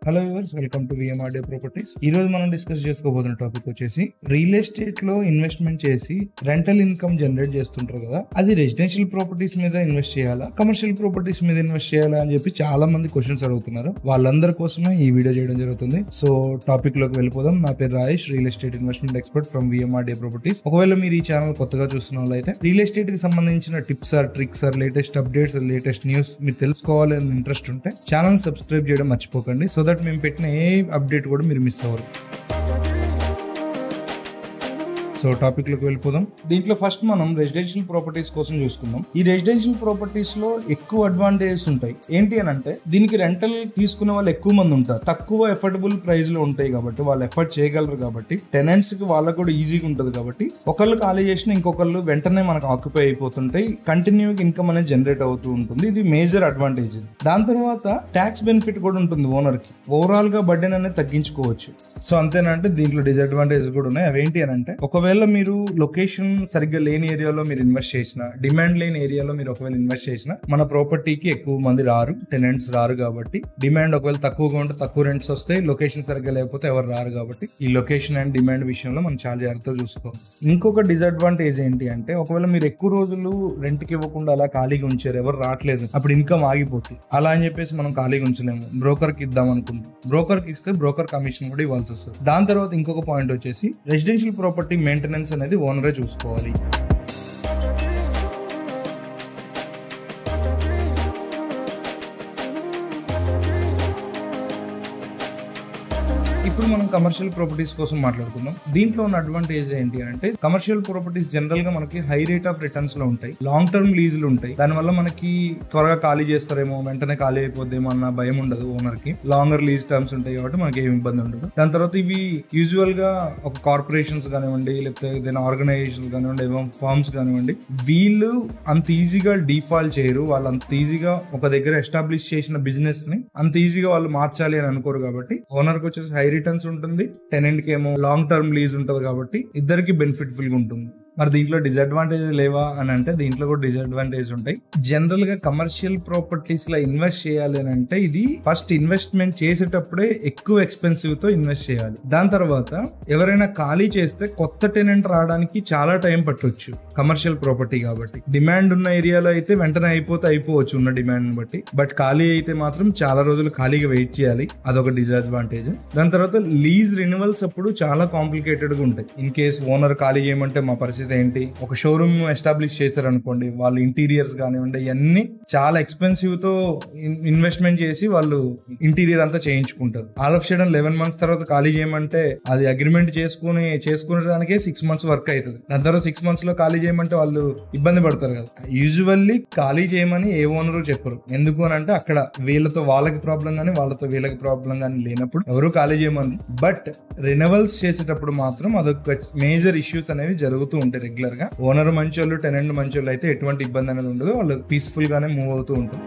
Hello viewers, welcome to విఎంఆర్డే properties. ఈ రోజు మనం డిస్కస్ చేసుకోబోతున్న టాపిక్ వచ్చేసి రియల్ ఎస్టేట్ లో ఇన్వెస్ట్మెంట్ చేసి రెంటల్ ఇన్కమ్ జనరేట్ చేస్తుంటారు కదా, అది రెసిడెన్షియల్ ప్రాపర్టీస్ మీద ఇన్వెస్ట్ చేయాలా, కమర్షియల్ ప్రాపర్టీస్ మీద ఇన్వెస్ట్ చేయాలా అని చెప్పి చాలా మంది క్వశ్చన్స్ అడుగుతున్నారు. వాళ్ళందరి కోసమే ఈ వీడియో చేయడం జరుగుతుంది. సో టాపిక్ లోకి వెళ్ళిపోదాం. నా పేరు Rajesh, real estate investment expert from విఎంఆర్డే ప్రాపర్టీస్. ఒకవేళ మీరు ఈ ఛానల్ కొత్తగా చూస్తున్న వాళ్ళైతే రియల్ ఎస్టేట్ కి సంబంధించిన tips or tricks or latest updates, latest news మీరు తెలుసుకోవాలని ఇంట్రెస్ట్ ఉంటే ఛానల్ సబ్స్క్రైబ్ చేయడం మర్చిపోకండి. సో దట్ మేము పెట్టిన ఏ అప్డేట్ కూడా మీరు మిస్ అవ్వరు. సో టాపిక్ లోకి వెళ్ళిపోదాం. దీంట్లో ఫస్ట్ మనం రెసిడెన్షియల్ ప్రాపర్టీస్ కోసం చూసుకుందాం. ఈ రెసిడెన్షియల్ ప్రాపర్టీస్ లో ఎక్కువ అడ్వాంటేజెస్ ఉంటాయి. ఏంటి అని అంటే, దీనికి రెంటల్ తీసుకునే వాళ్ళు ఎక్కువ మంది ఉంటారు, తక్కువ ఎఫర్డబుల్ ప్రైస్ లో ఉంటాయి కాబట్టి వాళ్ళు ఎఫర్ట్ చేయగలరు. కాబట్టి టెనెంట్స్ కి వాళ్ళకు కూడా ఈజీగా ఉంటుంది. కాబట్టి ఒకళ్ళు ఖాళీ చేసిన ఇంకొకళ్ళు వెంటనే మనకు ఆక్యుపై అయిపోతుంటాయి, కంటిన్యూ ఇన్కమ్ అనేది జనరేట్ అవుతూ ఉంటుంది. ఇది మేజర్ అడ్వాంటేజ్. దాని తర్వాత ట్యాక్స్ బెనిఫిట్ కూడా ఉంటుంది ఓనర్ కి. ఓవరాల్ గా బర్డెన్ అనేది తగ్గించుకోవచ్చు. సో అంతేనంటే దీంట్లో డిసడ్వాంటేజ్ కూడా ఉన్నాయి. అవేంటి అని అంటే, ఒకవేళ మీరు లొకేషన్ సరిగ్గా లేని ఏరియాలో మీరు ఇన్వెస్ట్ చేసిన, డిమాండ్ లేని ఏరియాలో మీరు ఒకవేళ ఇన్వెస్ట్ చేసిన, మన ప్రాపర్టీకి ఎక్కువ మంది రారు, టెనెంట్స్ రారు. కాబట్టి డిమాండ్ ఒకవేళ తక్కువగా ఉంటే తక్కువ రెంట్స్ వస్తాయి, లొకేషన్ సరిగ్గా లేకపోతే ఎవరు రారు. కాబట్టి ఈ లొకేషన్ అండ్ డిమాండ్ విషయంలో మనం చాలా జాగ్రత్తగా చూసుకోవాలి. ఇంకొక డిసడ్వాంటేజ్ ఏంటి అంటే, ఒకవేళ మీరు ఎక్కువ రోజులు రెంట్కి ఇవ్వకుండా అలా ఖాళీగా ఉంచారు, ఎవరు రావట్లేదు, అప్పుడు ఇన్కమ్ ఆగిపోతుంది. అలా అని చెప్పేసి మనం ఖాళీగా ఉంచలేము. బ్రోకర్ కి ఇద్దాం అనుకుంటాం, బ్రోకర్ కి ఇస్తే బ్రోకర్ కమిషన్ కూడా ఇవ్వాల్సి వస్తుంది. దాని తర్వాత ఇంకొక పాయింట్ వచ్చేసి, రెసిడెన్షియల్ ప్రాపర్టీ మెయింటెనెన్స్ అనేది ఓనరే చూసుకోవాలి. ఇప్పుడు మనం కమర్షియల్ ప్రాపర్టీస్ కోసం మాట్లాడుకుందాం. దీంట్లో ఉన్న అడ్వాంటేజ్ ఏంటి అంటే, కమర్షియల్ ప్రాపర్టీస్ జనరల్ గా మనకి హై రేట్ ఆఫ్ రిటర్న్స్ లో ఉంటాయి, లాంగ్ టర్మ్ లీజులు ఉంటాయి. దానివల్ల మనకి త్వరగా ఖాళీ చేస్తారేమో, వెంటనే ఖాళీ అయిపోద్దేమో అన్న భయం ఉండదు ఓనర్ కి. లాంగర్ లీజ్ టర్మ్స్ ఉంటాయి కాబట్టి మనకి ఏమి ఇబ్బంది ఉండదు. దాని తర్వాత ఇవి యూజువల్ గా ఒక కార్పొరేషన్స్ కానివ్వండి, లేకపోతే ఏదైనా ఆర్గనైజేషన్ కానివ్వండి, ఫర్మ్స్ కానివ్వండి, వీళ్ళు అంత ఈజీగా డిఫాల్ట్ చేయరు. వాళ్ళు అంత ఈజీగా ఒక దగ్గర ఎస్టాబ్లిష్ చేసిన బిజినెస్ ని అంత ఈజీగా వాళ్ళు మార్చాలి అని అనుకోరు. కాబట్టి ఓనర్ కి వచ్చేసి హై రిటర్న్స్ ఉంటుంది, టెనెంట్ కి ఏమో లాంగ్ టర్మ్ లీజ్ ఉంటుంది. కాబట్టి ఇద్దరికి బెనిఫిట్ఫుల్ గా ఉంటుంది. మరి దీంట్లో డిసడ్వాంటేజ్ లేవా అని అంటే, దీంట్లో కూడా డిసడ్వాంటేజ్ ఉంటాయి. జనరల్ గా కమర్షియల్ ప్రాపర్టీస్ లో ఇన్వెస్ట్ చేయాలి అని అంటే, ఇది ఫస్ట్ ఇన్వెస్ట్మెంట్ చేసేటప్పుడే ఎక్కువ ఎక్స్పెన్సివ్ తో ఇన్వెస్ట్ చేయాలి. దాని తర్వాత ఎవరైనా ఖాళీ చేస్తే కొత్త టెనెంట్ రావడానికి చాలా టైం పట్టొచ్చు. కమర్షియల్ ప్రాపర్టీ కాబట్టి డిమాండ్ ఉన్న ఏరియాలో అయితే వెంటనే అయిపోవచ్చు ఉన్న డిమాండ్ బట్టి. బట్ ఖాళీ అయితే మాత్రం చాలా రోజులు ఖాళీగా వెయిట్ చేయాలి, అదొక డిసడ్వాంటేజ్. దాని తర్వాత లీజ్ రెన్యువల్స్ అప్పుడు చాలా కాంప్లికేటెడ్ గా ఉంటాయి. ఇన్ కేస్ ఓనర్ ఖాళీ చేయమంటే మా పరిస్థితి ఏంటి? ఒక షోరూమ్ ఎస్టాబ్లిష్ చేశారు అనుకోండి, వాళ్ళు ఇంటీరియర్స్ కానివ్వండి ఇవన్నీ చాలా ఎక్స్పెన్సివ్ తో ఇన్వెస్ట్మెంట్ చేసి వాళ్ళు ఇంటీరియర్ అంతా చేయించుకుంటారు. ఆల్ ఆఫ్ సడన్ 11 months తర్వాత ఖాళీ చేయమంటే అది అగ్రిమెంట్ చేసుకునేదానికే 6 months వర్క్ అవుతుంది. దాని తర్వాత 6 months లో ఖాళీ చేయమంటే వాళ్ళు ఇబ్బంది పడతారు కదా. యూజువల్లీ ఖాళీ చేయమని ఏ ఓనరు చెప్పరు. ఎందుకు అని అంటే, అక్కడ వీళ్ళతో వాళ్ళకి ప్రాబ్లం కానీ వాళ్ళతో వీళ్ళకి ప్రాబ్లం కానీ లేనప్పుడు ఎవరు ఖాళీ చేయమని. బట్ రెన్యువల్స్ చేసేటప్పుడు మాత్రం అదొక మేజర్ ఇష్యూస్ అనేవి జరుగుతూ ఉంటాయి రెగ్యులర్ గా. ఓనర్ మంచోళ్ళు, టెనెంట్ మంచోళ్ళు అయితే ఎటువంటి ఇబ్బంది అనేది ఉండదు, వాళ్ళు పీస్ఫుల్ గానే మూవ్ అవుతూ ఉంటారు.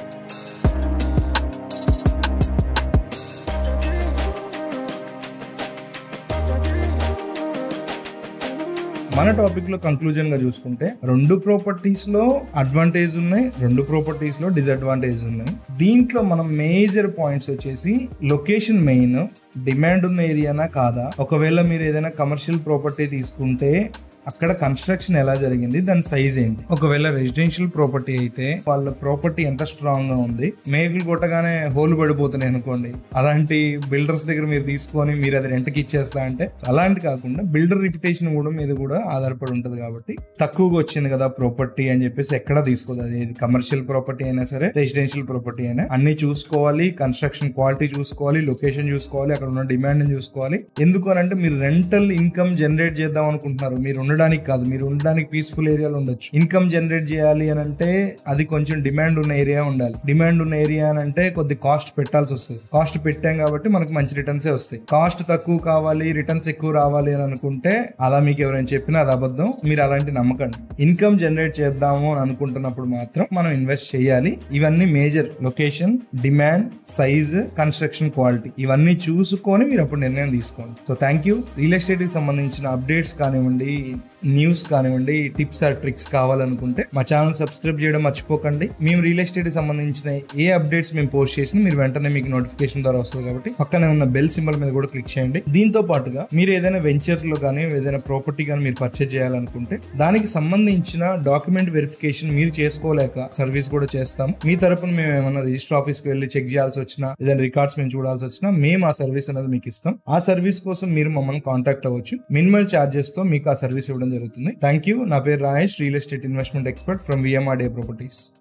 మన టాపిక్ లో కంక్లూజన్ గా చూసుకుంటే, రెండు ప్రాపర్టీస్ లో అడ్వాంటేజ్ ఉన్నాయి, రెండు ప్రాపర్టీస్ లో డిసడ్వాంటేజ్ ఉన్నాయి. దీంట్లో మనం మేజర్ పాయింట్స్ వచ్చేసి, లొకేషన్ మెయిన్, డిమాండ్ ఉన్న ఏరియానా కాదా, ఒకవేళ మీరు ఏదైనా కమర్షియల్ ప్రాపర్టీ తీసుకుంటే అక్కడ కన్స్ట్రక్షన్ ఎలా జరిగింది, దాని సైజ్ ఏంటి. ఒకవేళ రెసిడెన్షియల్ ప్రాపర్టీ అయితే వాళ్ళ ప్రాపర్టీ ఎంత స్ట్రాంగ్ గా ఉంది, మేకులు కొట్టగానే హోల్ పడిపోతున్నాయి అనుకోండి, అలాంటి బిల్డర్స్ దగ్గర మీరు తీసుకొని మీరు అది రెంట్కి ఇచ్చేస్తా అంటే, అలాంటి కాకుండా బిల్డర్ రిప్యుటేషన్ కూడా మీద కూడా ఆధారపడి ఉంటుంది. కాబట్టి తక్కువగా వచ్చింది కదా ప్రాపర్టీ అని చెప్పేసి ఎక్కడా తీసుకోదు. అది కమర్షియల్ ప్రాపర్టీ అయినా సరే, రెసిడెన్షియల్ ప్రాపర్టీ అయినా అన్ని చూసుకోవాలి. కన్స్ట్రక్షన్ క్వాలిటీ చూసుకోవాలి, లొకేషన్ చూసుకోవాలి, అక్కడ ఉన్న డిమాండ్ చూసుకోవాలి. ఎందుకు అని అంటే, మీరు రెంటల్ ఇన్కమ్ జనరేట్ చేద్దాం అనుకుంటున్నారు, మీరు ఉండడానికి కాదు. మీరు ఉండడానికి పీస్ఫుల్ ఏరియాలో ఉండొచ్చు. ఇన్కమ్ జనరేట్ చేయాలి అని అంటే అది కొంచెం డిమాండ్ ఉన్న ఏరియా ఉండాలి. డిమాండ్ ఉన్న ఏరియా అని అంటే కొద్ది కాస్ట్ పెట్టాల్సి వస్తుంది. కాస్ట్ పెట్టాం కాబట్టి మనకు మంచి రిటర్న్స్ వస్తాయి. కాస్ట్ తక్కువ కావాలి, రిటర్న్స్ ఎక్కువ రావాలి అని అనుకుంటే, అలా మీకు ఎవరైనా చెప్పినా అది అబద్ధం. మీరు అలాంటి నమ్మకండి. ఇన్కమ్ జనరేట్ చేద్దాము అని అనుకుంటున్నప్పుడు మాత్రం మనం ఇన్వెస్ట్ చేయాలి. ఇవన్నీ major: location, demand, size, construction quality, ఇవన్నీ చూసుకొని మీరు అప్పుడు నిర్ణయం తీసుకోండి. So thank you. Real estate కి సంబంధించిన అప్డేట్స్ కానివ్వండి, న్యూస్ కానివ్వండి, టిప్స్ ఆర్ ట్రిక్స్ కావాలనుకుంటే మా ఛానల్ సబ్స్క్రైబ్ చేయడం మర్చిపోకండి. మేము రియల్ ఎస్టేట్ సంబంధించిన ఏ అప్డేట్స్ మేము పోస్ట్ చేసినా మీరు వెంటనే మీకు నోటిఫికేషన్ ద్వారా వస్తుంది కాబట్టి పక్కనే ఉన్న బెల్ సింబల్ మీద కూడా క్లిక్ చేయండి. దీంతో పాటుగా మీరు ఏదైనా వెంచర్ లో కానీ ఏదైనా ప్రాపర్టీ కానీ మీరు పర్చేజ్ చేయాలనుకుంటే దానికి సంబంధించిన డాక్యుమెంట్ వెరిఫికేషన్ మీరు చేసుకోలేక సర్వీస్ కూడా చేస్తాము. మీ తరపున మేము ఏమైనా రిజిస్టర్ ఆఫీస్ కి వెళ్ళి చెక్ చేయాల్సి వచ్చినా, ఏదైనా రికార్డ్స్ మేము చూడాల్సి వచ్చినా మేము ఆ సర్వీస్ అనేది మీకు ఇస్తాం. ఆ సర్వీస్ కోసం మీరు మమ్మల్ని కాంటాక్ట్ అవ్వచ్చు. మినిమల్ చార్జెస్ తో మీకు ఆ సర్వీస్ ఇవ్వడం జరుగుతుంది. Thank you. నా పేరు Rajesh, real estate investment expert from విఎంఆర్డే ప్రాపర్టీస్.